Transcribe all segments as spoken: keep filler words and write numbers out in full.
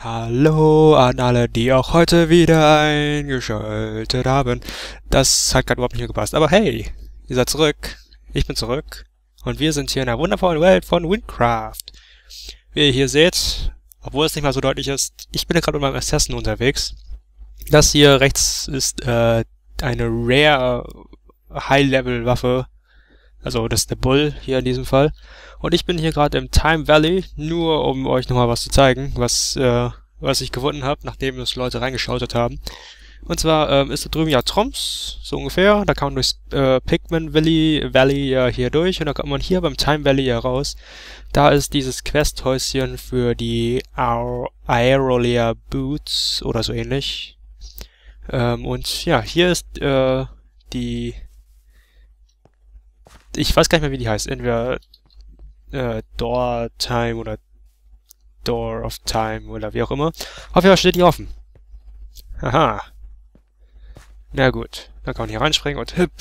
Hallo an alle, die auch heute wieder eingeschaltet haben. Das hat gerade überhaupt nicht mehr gepasst. Aber hey, ihr seid zurück. Ich bin zurück. Und wir sind hier in der wundervollen Welt von Windcraft. Wie ihr hier seht, obwohl es nicht mal so deutlich ist, ich bin ja gerade mit meinem Assassin unterwegs. Das hier rechts ist äh, eine Rare High-Level-Waffe. Also das ist der Bull hier in diesem Fall. Und ich bin hier gerade im Time Valley, nur um euch nochmal was zu zeigen, was äh, was ich gefunden habe, nachdem es Leute reingeschautet haben. Und zwar ähm, ist da drüben ja Troms, so ungefähr. Da kann man durchs äh, Pigman Valley, Valley ja hier durch und dann kommt man hier beim Time Valley ja raus. Da ist dieses Questhäuschen für die Aerolia Boots oder so ähnlich. Ähm, und ja, hier ist äh, die... Ich weiß gar nicht mehr, wie die heißt. Entweder äh, Door Time oder Door of Time oder wie auch immer. Auf jeden Fall steht die offen. Haha. Na gut. Dann kann man hier reinspringen und hüpp.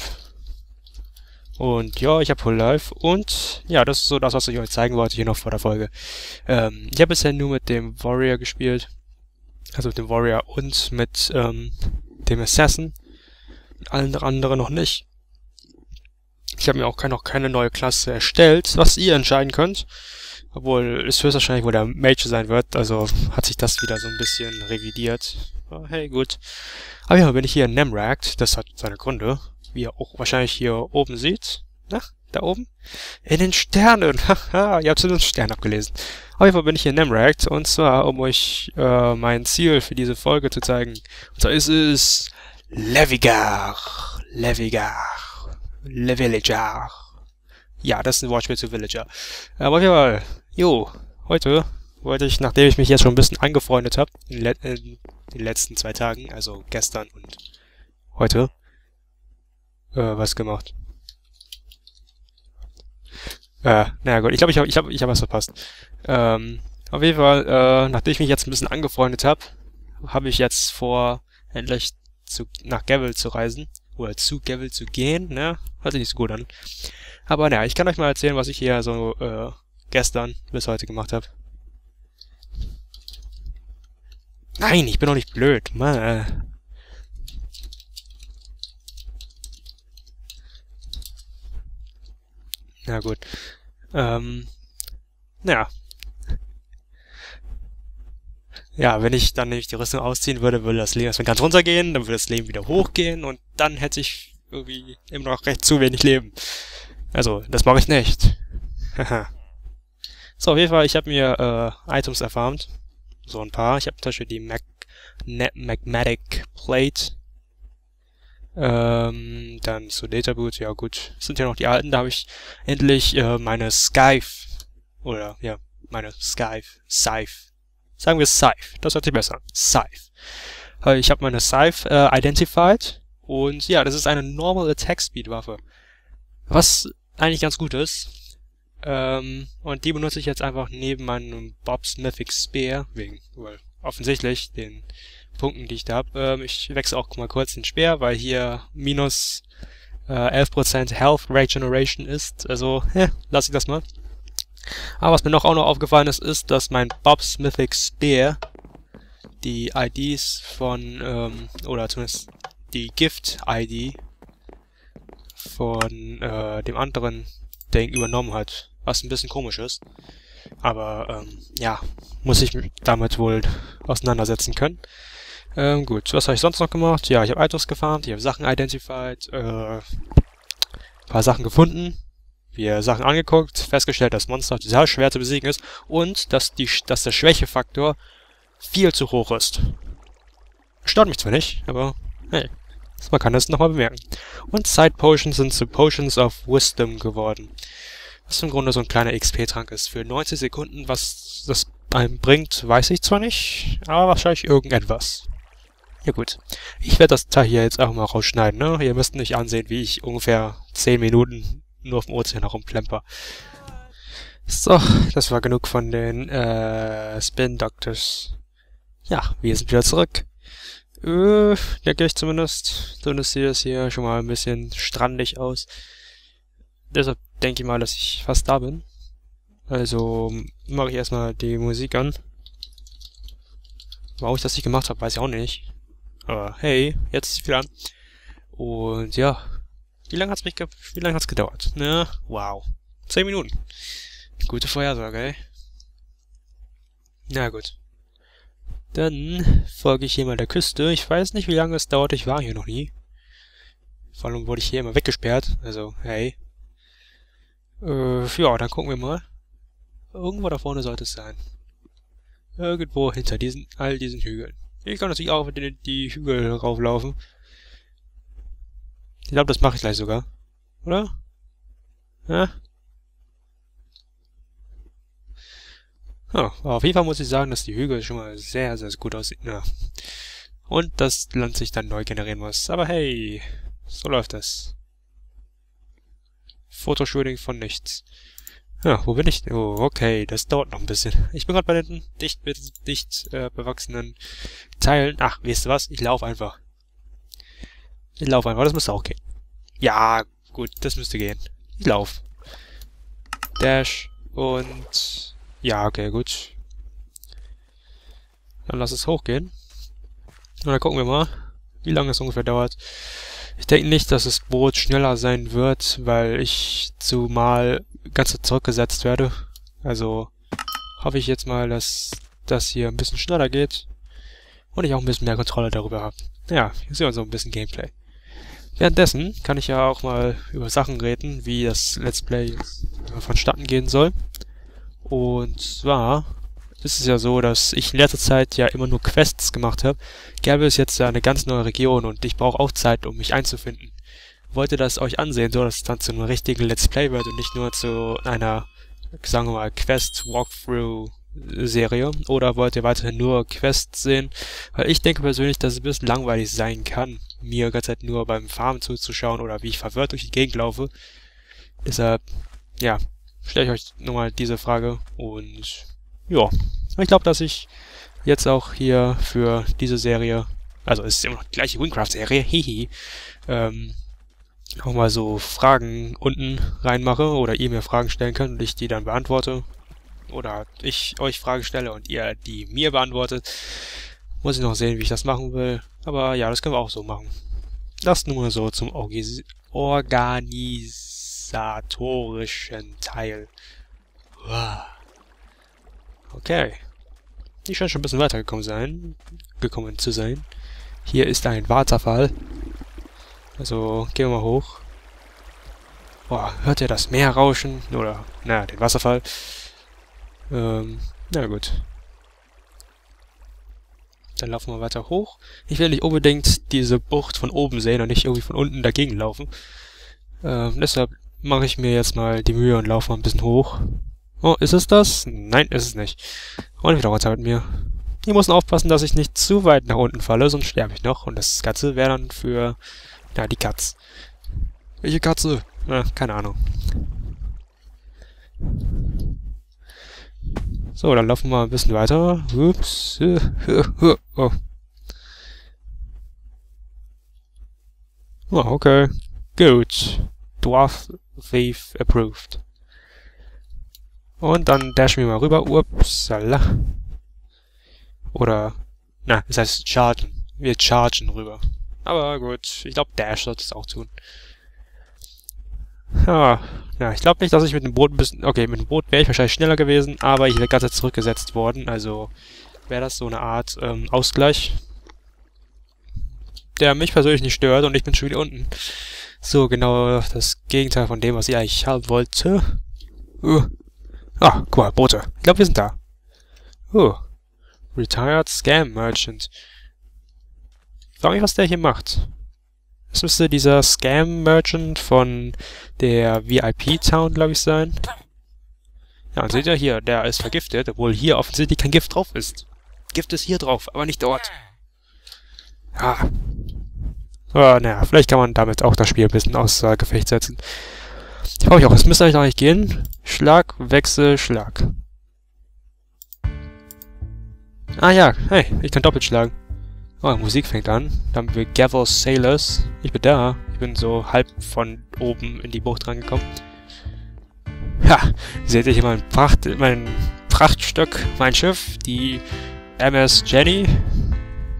Und ja, ich habe Full Life. Und ja, das ist so das, was ich euch zeigen wollte hier noch vor der Folge. Ähm, ich habe bisher nur mit dem Warrior gespielt. Also mit dem Warrior und mit ähm, dem Assassin. Mit allen anderen noch nicht. Ich habe mir auch noch keine neue Klasse erstellt, was ihr entscheiden könnt. Obwohl es höchstwahrscheinlich wohl der Mage sein wird, also hat sich das wieder so ein bisschen revidiert. Aber hey, gut. Aber ja, bin ich hier in Nemrakt, das hat seine Gründe, wie ihr auch wahrscheinlich hier oben seht. Na, da oben? In den Sternen! Haha, ihr habt den Stern abgelesen. Auf jeden Fall bin ich hier in Nemrakt, und zwar, um euch äh, mein Ziel für diese Folge zu zeigen. Und zwar ist es Levigar. Levigar. Le Villager. Ja, das ist ein Wortspiel zu Villager. Aber auf jeden Fall, jo, heute wollte ich, nachdem ich mich jetzt schon ein bisschen angefreundet habe, in, le in den letzten zwei Tagen, also gestern und heute, äh, was gemacht. Äh, naja gut, ich glaube, ich habe ich hab, ich hab was verpasst. Ähm, auf jeden Fall, äh, nachdem ich mich jetzt ein bisschen angefreundet habe, habe ich jetzt vor, endlich zu, nach Gavel zu reisen. Oder zu Gavel zu gehen, ne? Hört sich nicht so gut an. Aber naja, ich kann euch mal erzählen, was ich hier so äh, gestern bis heute gemacht habe. Nein, ich bin doch nicht blöd. Mann. Na gut. Ähm, naja. Ja, wenn ich dann nämlich die Rüstung ausziehen würde, würde das Leben erstmal ganz runtergehen, dann würde das Leben wieder hochgehen und dann hätte ich irgendwie immer noch recht zu wenig Leben. Also, das mache ich nicht. Haha. So, auf jeden Fall, ich habe mir äh, Items erfarmt. So ein paar. Ich habe zum Beispiel die Mag ne Magmatic Plate. Ähm, dann zu Data Boot, ja gut. Das sind ja noch die alten. Da habe ich endlich äh, meine Scythe. Oder, ja, meine Scythe. Scythe. Sagen wir Scythe. Das hört sich besser an. Scythe. Äh, ich habe meine Scythe äh, identified. Und ja, das ist eine Normal Attack Speed Waffe. Was eigentlich ganz gut ist. Ähm, und die benutze ich jetzt einfach neben meinem Bob's Mythic Spear. Wegen, well, offensichtlich den Punkten, die ich da habe. Ähm, ich wechsle auch mal kurz den Speer, weil hier minus äh, elf Prozent Health Regeneration ist. Also, ja, lasse ich das mal. Aber was mir noch auch noch aufgefallen ist, ist, dass mein Bob's Mythic Spear die I Ds von, ähm, oder zumindest die Gift-I D von äh, dem anderen Ding übernommen hat. Was ein bisschen komisch ist. Aber, ähm, ja, muss ich mich damit wohl auseinandersetzen können. Ähm, gut, was habe ich sonst noch gemacht? Ja, ich habe Items gefarmt, ich habe Sachen identified, äh, ein paar Sachen gefunden. Wir Sachen angeguckt, festgestellt, dass Monster total schwer zu besiegen ist und dass, die, dass der Schwächefaktor viel zu hoch ist. Stört mich zwar nicht, aber hey, man kann das nochmal bemerken. Und Side Potions sind zu Potions of Wisdom geworden. Was im Grunde so ein kleiner X P-Trank ist. Für neunzig Sekunden, was das einem bringt, weiß ich zwar nicht, aber wahrscheinlich irgendetwas. Ja gut, ich werde das Teil hier jetzt auch mal rausschneiden, ne? Ihr müsst nicht ansehen, wie ich ungefähr zehn Minuten nur auf dem Ozean herumplemper. So, das war genug von den äh, Spin Doctors. Ja, wir sind wieder zurück. Äh, denke ich zumindest. Zumindest sieht das hier schon mal ein bisschen strandig aus. Deshalb denke ich mal, dass ich fast da bin. Also mache ich erstmal die Musik an. Warum ich das nicht gemacht habe, weiß ich auch nicht. Aber hey, jetzt ist es wieder an. Und ja, wie lange hat's mich ge wie lange hat's gedauert? Na, wow. Zehn Minuten. Gute Vorhersage, ey. Na gut. Dann folge ich hier mal der Küste. Ich weiß nicht, wie lange es dauert. Ich war hier noch nie. Vor allem wurde ich hier immer weggesperrt. Also, hey. Äh, ja, dann gucken wir mal. Irgendwo da vorne sollte es sein. Irgendwo hinter diesen, all diesen Hügeln. Ich kann natürlich auch die, die Hügel rauflaufen. Ich glaube, das mache ich gleich sogar. Oder? Ja? Ja, auf jeden Fall muss ich sagen, dass die Hügel schon mal sehr, sehr gut aussehen. Ja. Und das Land sich dann neu generieren muss. Aber hey, so läuft das. Fotoshooting von nichts. Ja, wo bin ich? Oh, okay, das dauert noch ein bisschen. Ich bin gerade bei den dicht, dicht äh, bewachsenen Teilen. Ach, weißt du was? Ich laufe einfach. Ich laufe einfach, das müsste auch gehen. Ja, gut, das müsste gehen. Ich laufe. Dash und... Ja, okay, gut. Dann lass es hochgehen. Und dann gucken wir mal, wie lange es ungefähr dauert. Ich denke nicht, dass das Boot schneller sein wird, weil ich zumal ganz zurückgesetzt werde. Also hoffe ich jetzt mal, dass das hier ein bisschen schneller geht und ich auch ein bisschen mehr Kontrolle darüber habe. Ja, hier sehen wir so ein bisschen Gameplay. Währenddessen kann ich ja auch mal über Sachen reden, wie das Let's Play vonstatten gehen soll. Und zwar ist es ja so, dass ich in letzter Zeit ja immer nur Quests gemacht habe. Gäbe es jetzt ja eine ganz neue Region und ich brauche auch Zeit, um mich einzufinden. Wollte das euch ansehen, so dass es dann zu einem richtigen Let's Play wird und nicht nur zu einer, sagen wir mal, Quest-Walkthrough-Serie. Oder wollt ihr weiterhin nur Quests sehen? Weil ich denke persönlich, dass es ein bisschen langweilig sein kann, mir die ganze Zeit nur beim Farmen zuzuschauen oder wie ich verwirrt durch die Gegend laufe. Deshalb, ja, stelle ich euch nochmal diese Frage und ja, ich glaube, dass ich jetzt auch hier für diese Serie, also es ist immer noch die gleiche Winecraft-Serie, hihi, ähm, auch mal so Fragen unten reinmache oder ihr mir Fragen stellen könnt und ich die dann beantworte. Oder ich euch Fragen stelle und ihr die mir beantwortet. Muss ich noch sehen, wie ich das machen will. Aber ja, das können wir auch so machen. Das nur so zum Orgis organisatorischen Teil. Wow. Okay. Ich scheine schon ein bisschen weitergekommen sein, gekommen zu sein. Hier ist ein Wasserfall. Also, gehen wir mal hoch. Boah, hört ihr das Meer rauschen? Oder, naja, den Wasserfall. Ähm, na gut. Dann laufen wir weiter hoch. Ich will nicht unbedingt diese Bucht von oben sehen und nicht irgendwie von unten dagegen laufen. Ähm, deshalb mache ich mir jetzt mal die Mühe und laufe mal ein bisschen hoch. Oh, ist es das? Nein, ist es nicht. Und wieder runter mit mir. Ich muss aufpassen, dass ich nicht zu weit nach unten falle, sonst sterbe ich noch. Und das Ganze wäre dann für... Ja, die Katze. Welche Katze? Ja, keine Ahnung. So, dann laufen wir ein bisschen weiter. Ups. Oh. Oh, okay. Gut. Dwarf Thief approved. Und dann dashen wir mal rüber. Upsala. Oder, na, das heißt chargen. Wir chargen rüber. Aber gut, ich glaube Dash sollte es auch tun. Ja, ja, ich glaube nicht, dass ich mit dem Boot ein bisschen... Okay, mit dem Boot wäre ich wahrscheinlich schneller gewesen, aber ich wäre ganz zurückgesetzt worden. Also wäre das so eine Art ähm, Ausgleich, der mich persönlich nicht stört und ich bin schon wieder unten. So, genau das Gegenteil von dem, was ich eigentlich haben wollte. Uh. Ah, guck mal, Boote. Ich glaube, wir sind da. Oh. Retired Scam Merchant. Ich frage mich, was der hier macht. Das müsste dieser Scam Merchant von der V I P-Town, glaube ich, sein. Ja, und seht ihr hier, der ist vergiftet, obwohl hier offensichtlich kein Gift drauf ist. Gift ist hier drauf, aber nicht dort. Ja. So, naja, vielleicht kann man damit auch das Spiel ein bisschen außer Gefecht setzen. Ich frage mich auch, es müsste eigentlich noch nicht gehen. Schlag, Wechsel, Schlag. Ah ja, hey, ich kann doppelt schlagen. Oh, Musik fängt an. Dann haben wir Gather Sailors. Ich bin da. Ich bin so halb von oben in die Bucht rangekommen. Ja, seht ihr hier mein, Pracht, mein Prachtstück, mein Schiff, die M S Jenny.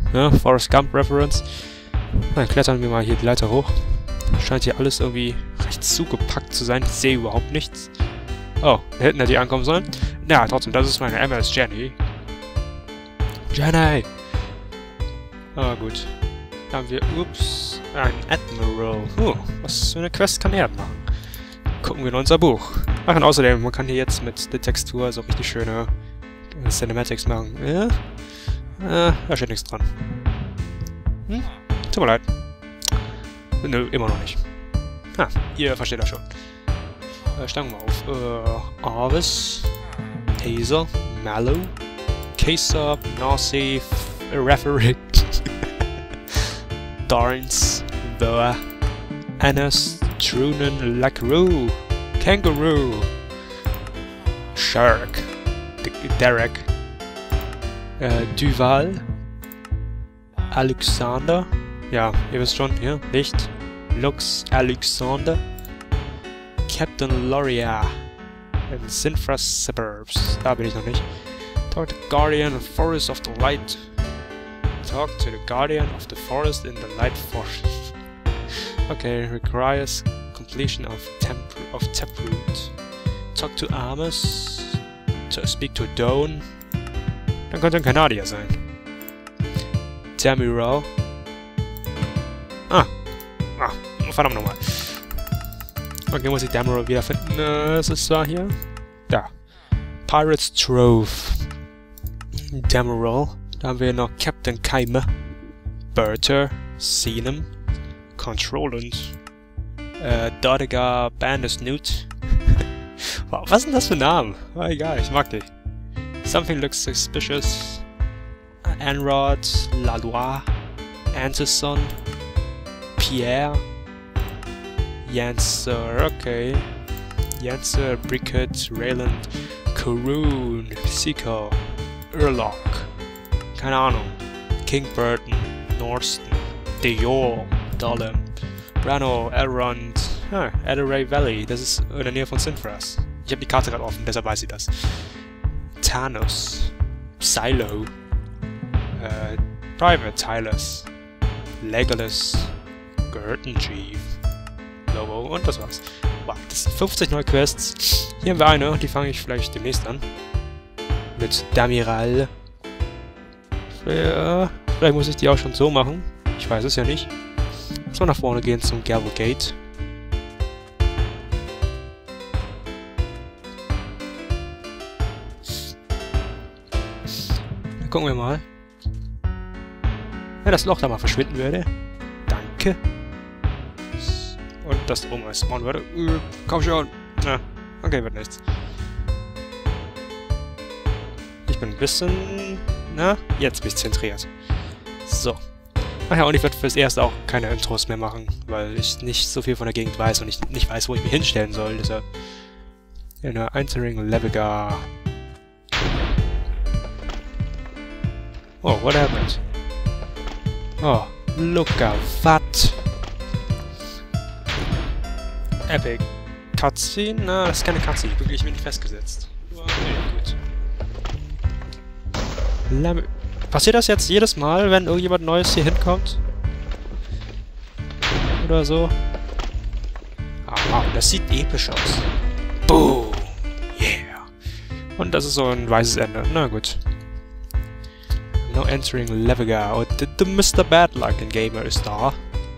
Ja, Forrest Gump Reference. Dann klettern wir mal hier die Leiter hoch. Scheint hier alles irgendwie recht zugepackt zu sein. Ich sehe überhaupt nichts. Oh, da hätten die ankommen sollen. Na, trotzdem, das ist meine M S Jenny. Jenny! Ah, gut. Da haben wir, ups, ein Admiral. Oh, was für eine Quest kann er machen? Gucken wir in unser Buch. Ach, und außerdem, man kann hier jetzt mit der Textur so richtig schöne Cinematics machen. Ja? Äh, da steht nichts dran. Hm? Tut mir leid. Nö, immer noch nicht. Ah, ihr versteht das schon. Äh, steigen wir auf. Äh, Arvis, Hazel, Mallow, K-Sub, Nazi, Referee, Darns, Boa, Annas, Trunan, Lacroo, Kangaroo, Shark, D Derek, äh, Duval, Alexander, ja, ihr wisst schon, hier, Licht, Lux, Alexander, Captain Loria, in Sinfra Suburbs, da bin ich noch nicht. Talk to the Guardian of Forest of the Light. Talk to the Guardian of the Forest in the Light Forest. Okay, requires completion of temp of Taproot. Talk to Amos. To speak to Dawn. Dann könnte ein Kanadier sein. Tamiro. Ah. Ah, verdammt nochmal. Okay, muss ich Tamiro wiederfinden. Äh, es ist zwar hier. Da. Pirates Trove. Demerol. Da haben wir noch Captain Keime. Bertha. Seenem. Controlant. Äh, Dodiger Bandersnute. Wow, was sind das für Namen? Oh, egal, ich mag die. Something looks suspicious. Anrod. Lalois. Anderson. Pierre. Janser, okay. Janser, Brickett, Rayland, Karoon, Seiko, Urlock. Keine Ahnung. King Burton, Norston, Dior, Dollem, Brano, Elrond, ah, Adderay Valley, das ist in der Nähe von Sinfras. Ich habe die Karte gerade offen, deshalb weiß ich das. Thanos, Silo, äh, Private Tylers, Legolas, Gerton Chief, Lobo und das war's. Wow, das sind fünfzig neue Quests. Hier haben wir eine, die fange ich vielleicht demnächst an. Mit Damiral. Ja, vielleicht muss ich die auch schon so machen. Ich weiß es ja nicht. Lass mal nach vorne gehen zum Gavel Gate. Dann gucken wir mal. Wenn das Loch da mal verschwinden würde. Danke. Und das da oben als spawnen würde. Uh, komm schon. Na, okay, wird nichts. Ich bin ein bisschen... Na, jetzt bin ich zentriert. So. Ach ja, und ich werde fürs Erste auch keine Intros mehr machen, weil ich nicht so viel von der Gegend weiß und ich nicht weiß, wo ich mich hinstellen soll. Deshalb... In der Entering Levigar. Oh, what happened? Oh, look at that. Epic. Cutscene? Na, das ist keine Cutscene. Ich bin nicht festgesetzt. Okay, gut. Lem Passiert das jetzt jedes Mal, wenn irgendjemand Neues hier hinkommt? Oder so? Ah, wow, das sieht episch aus. Boom! Yeah! Und das ist so ein weißes Ende. Na gut. No entering Levigar. Oh, the, the Mister Bad Luck in Gamer ist da.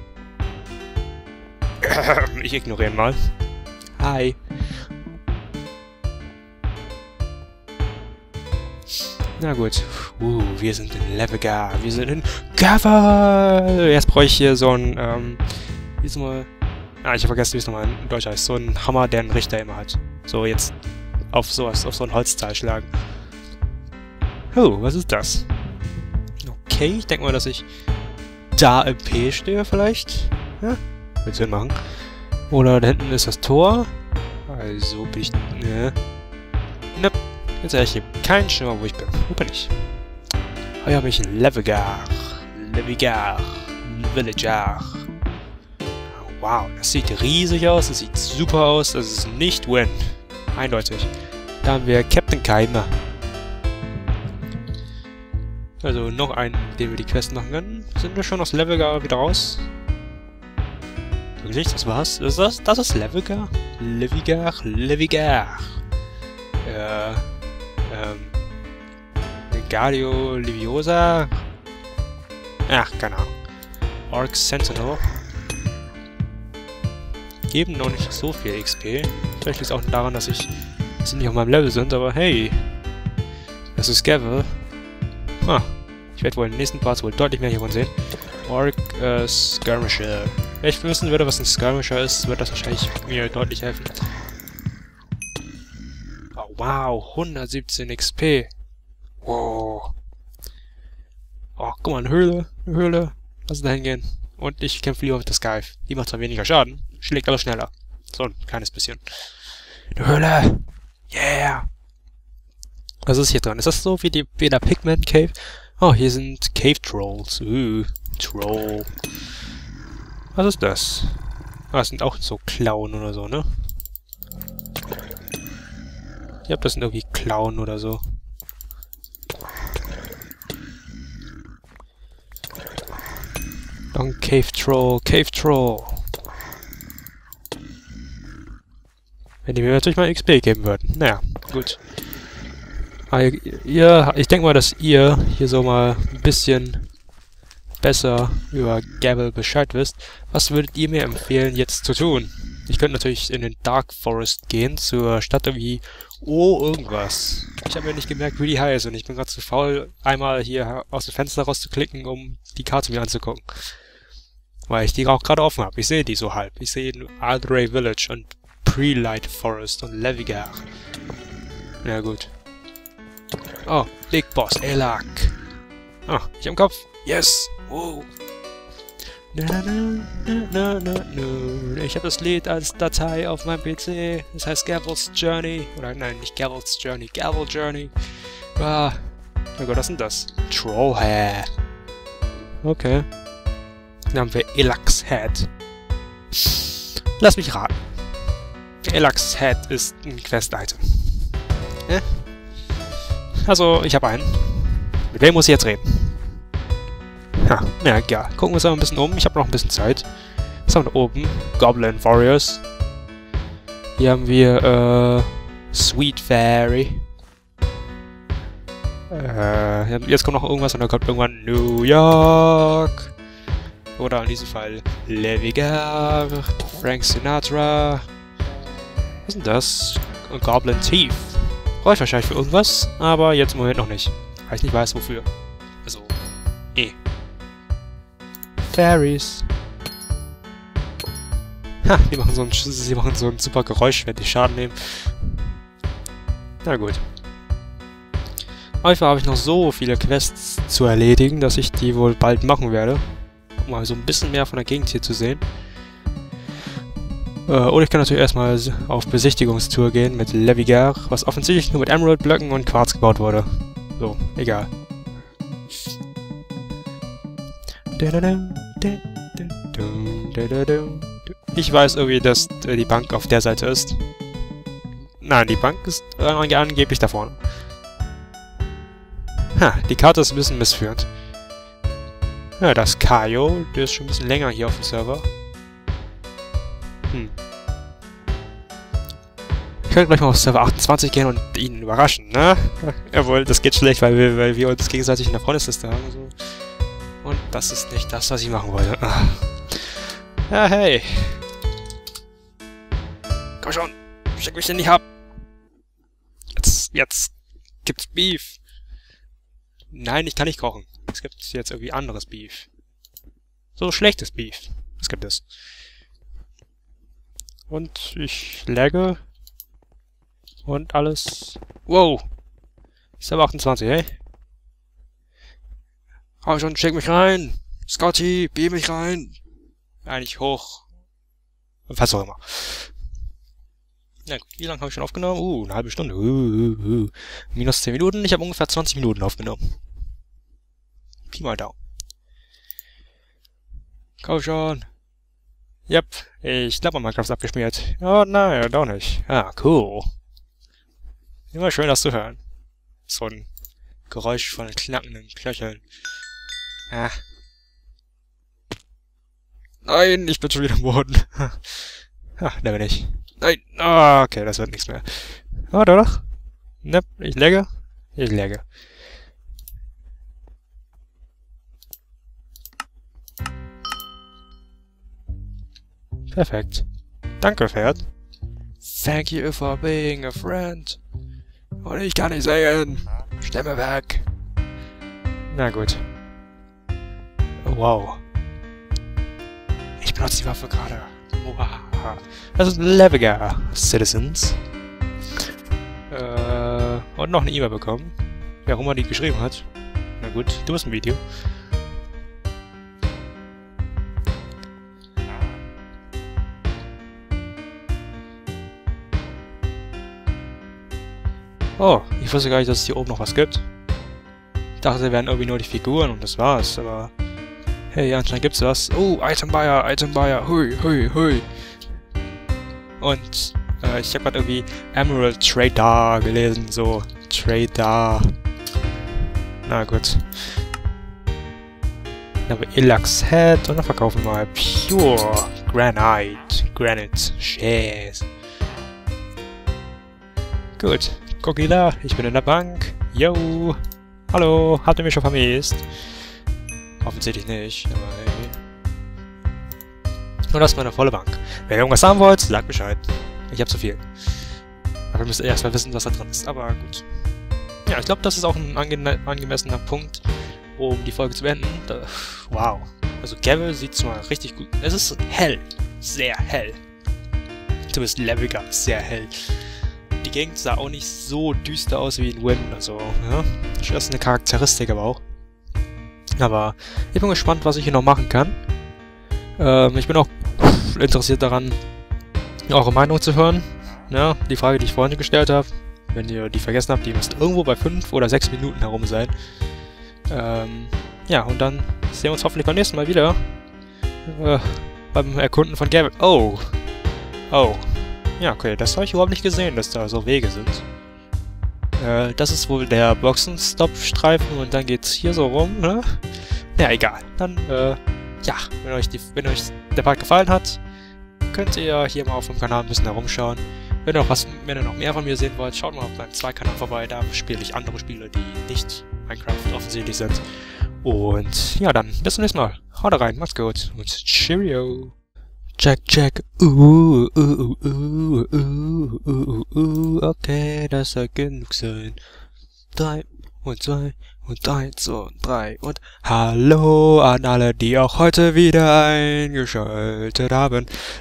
Ich ignoriere ihn mal. Hi. Na gut. Uh, wir sind in Levigar. Wir sind in Gavel. Jetzt brauche ich hier so ein, ähm, wie ist mal... Ah, ich habe vergessen, wie es nochmal in Deutsch heißt. So ein Hammer, der einen Richter immer hat. So, jetzt auf sowas, auf so ein Holzteil schlagen. Oh, was ist das? Okay, ich denke mal, dass ich da im P stehe vielleicht. Ja, wird Sinn machen. Oder da hinten ist das Tor. Also bin ich... Ne. Ne. Jetzt habe ich hier keinen Schimmer, wo ich bin. Wo bin ich? Oh ja, bin ich in Levigar. Levigar. Villager. Wow, das sieht riesig aus. Das sieht super aus. Das ist nicht Win. Eindeutig. Da haben wir Captain Keime. Also noch einen, den wir die Quest machen können. Sind wir schon aus Levelgar wieder raus? Wirklich? Das war's? Ist das? Das ist Levelgar? Levigar? Levigar. Äh, ähm... Wingardio Leviosa? Ach, keine Ahnung. Orc Sentinel. Geben noch nicht so viel X P. Vielleicht liegt es auch daran, dass ich... dass sie nicht auf meinem Level sind, aber hey! Das ist Gavel. Ah, ich werde wohl in den nächsten Parts wohl deutlich mehr hiervon sehen. Orc äh, Skirmisher. Wenn ich wissen würde, was ein Skirmisher ist, wird das wahrscheinlich mir deutlich helfen. Oh, wow, hundertsiebzehn X P. Wow. Oh, guck mal, eine Höhle, eine Höhle. Lass uns da hingehen. Und ich kämpfe lieber mit der Skype. Die macht zwar weniger Schaden, schlägt aber schneller. So ein kleines bisschen. Eine Höhle! Yeah! Was ist hier dran? Ist das so wie, die, wie der Pigman Cave? Oh, hier sind Cave Trolls. Uh, Troll. Was ist das? Ah, das sind auch so Klauen oder so, ne? Ich glaube, das sind irgendwie Klauen oder so. Noch ein Cave Troll, Cave Troll. Wenn die mir natürlich mal X P geben würden. Naja, gut. Aber ihr, ich denke mal, dass ihr hier so mal ein bisschen besser über Gavel Bescheid wisst. Was würdet ihr mir empfehlen, jetzt zu tun? Ich könnte natürlich in den Dark Forest gehen, zur Stadt irgendwie... Oh, irgendwas. Ich habe mir nicht gemerkt, wie die heißt, und ich bin gerade zu faul, einmal hier aus dem Fenster rauszuklicken, um die Karte mir anzugucken. Weil ich die auch gerade offen habe. Ich sehe die so halb. Ich sehe Aldray Village und Prelight Forest und Levigar. Na gut. Oh, Big Boss Elak. Ah, ich am Kopf. Yes! Wow! Na, na, na, na, na, na. Ich habe das Lied als Datei auf meinem P C. Das heißt Gavel's Journey. Oder nein, nicht Gavel's Journey. Gavel Journey. Ah. Na Gott, was ist denn das? Trollhair. Okay. Dann haben wir Elax Head. Lass mich raten. Elax Head ist ein Quest-Item. Äh? Also, ich habe einen. Mit wem muss ich jetzt reden? Ha, na egal. Gucken wir uns mal ein bisschen um. Ich habe noch ein bisschen Zeit. Was haben wir da oben? Goblin Warriors. Hier haben wir, äh... Sweet Fairy. Äh, jetzt kommt noch irgendwas und dann kommt irgendwann New York. Oder in diesem Fall Levigar, Frank Sinatra. Was ist denn das? Und Goblin Thief. Brauche ich wahrscheinlich für irgendwas, aber jetzt im Moment noch nicht. Weil ich nicht weiß, wofür. Also, eh. Fairies. Ha, die machen so ein, sie machen so ein super Geräusch, wenn die Schaden nehmen. Na gut. Auf jeden Fall habe ich noch so viele Quests zu erledigen, dass ich die wohl bald machen werde. Um mal so ein bisschen mehr von der Gegend hier zu sehen. Äh, oder ich kann natürlich erstmal auf Besichtigungstour gehen mit Levigar, was offensichtlich nur mit Emerald-Blöcken und Quarz gebaut wurde. So, egal. Ich weiß irgendwie, dass die Bank auf der Seite ist. Nein, die Bank ist angeblich da vorne. Ha, die Karte ist ein bisschen missführend. Ja, das Kaio, der ist schon ein bisschen länger hier auf dem Server. Hm. Ich könnte gleich mal auf Server achtundzwanzig gehen und ihn überraschen, ne? Jawohl, das geht schlecht, weil wir, weil wir uns gegenseitig in der Freundesliste haben. So. Und das ist nicht das, was ich machen wollte. Ah. Ja, hey. Komm schon, schick mich denn nicht ab. Jetzt, jetzt gibt's Beef. Nein, ich kann nicht kochen. Es gibt jetzt irgendwie anderes Beef. So schlechtes Beef. Was gibt es? Und ich lagge. Und alles. Wow! Server achtundzwanzig, hey? Komm schon, schick mich rein! Scotty, beam mich rein! Eigentlich hoch. Was auch immer. Na gut, wie lange habe ich schon aufgenommen? Uh, eine halbe Stunde. Uh, uh, uh. Minus zehn Minuten. Ich habe ungefähr zwanzig Minuten aufgenommen. Pi mal Daumen. Komm schon. Yep, ich glaube, mein Minecraft ist abgeschmiert. Oh nein, doch nicht. Ah, cool. Immer schön, das zu hören. So ein Geräusch von knackenden Knöcheln. Ah. Nein, ich bin schon wieder am Boden. Ah, da bin ich. Nein. Ah, okay, das wird nichts mehr. Ah, da doch. Ne, ich lege. Ich lege. Perfekt. Danke, Pferd. Thank you for being a friend. Und ich kann nicht sehen. Stimme weg. Na gut. Oh, wow. Ich benutze die Waffe gerade. Wow. Das ist ein Leviger Citizens. Äh, und noch eine E-Mail bekommen. Wer auch immer die geschrieben hat. Na gut, du bist ein Video. Oh, ich wusste gar nicht, dass es hier oben noch was gibt. Ich dachte, da wären irgendwie nur die Figuren und das war's, aber... Hey, anscheinend gibt's was. Oh, Item Buyer, Item Buyer, hui, hui, hui. Und äh, ich habe gerade irgendwie Emerald Trader gelesen, so Trader. Na gut. Dann haben wir Elax Head und dann verkaufen wir mal Pure Granite, Granite Shares. Gut. Gokila, ich bin in der Bank. Yo. Hallo, habt ihr mich schon vermisst? Offensichtlich nicht, aber hey. Und das ist meine volle Bank. Wenn ihr irgendwas haben wollt, sagt Bescheid. Ich hab zu viel. Aber wir müssen erstmal wissen, was da drin ist. Aber gut. Ja, ich glaube, das ist auch ein ange angemessener Punkt, um die Folge zu beenden. Da, wow. Also Gavel sieht zwar richtig gut. Es ist hell. Sehr hell. Zumindest leviger. Sehr hell. Die Gegend sah auch nicht so düster aus wie in Win. Also, ja. Das ist eine Charakteristik aber auch. Aber ich bin gespannt, was ich hier noch machen kann. Ähm, ich bin auch interessiert daran, eure Meinung zu hören. Ja, die Frage, die ich vorhin gestellt habe. Wenn ihr die vergessen habt, die müsste irgendwo bei fünf oder sechs Minuten herum sein. Ähm, ja, und dann sehen wir uns hoffentlich beim nächsten Mal wieder. Äh, beim Erkunden von Gavel. Oh. Oh. Ja, okay, das habe ich überhaupt nicht gesehen, dass da so Wege sind. Äh, das ist wohl der Boxenstopp-Streifen und dann geht's hier so rum, ne? Ja, egal. Dann, äh, ja, wenn euch, die, wenn euch der Part gefallen hat, könnt ihr hier mal auf dem Kanal ein bisschen herumschauen. Wenn ihr noch was, wenn ihr noch mehr von mir sehen wollt, schaut mal auf meinem Zwei-Kanal vorbei, da spiele ich andere Spiele, die nicht Minecraft offensichtlich sind. Und ja, dann bis zum nächsten Mal. Haut rein, macht's gut und Cheerio! Check, check, uh, uh, uh, uh, uh, uh, uh, okay, das soll genug sein. Drei und zwei und eins und drei und hallo an alle, die auch heute wieder eingeschaltet haben.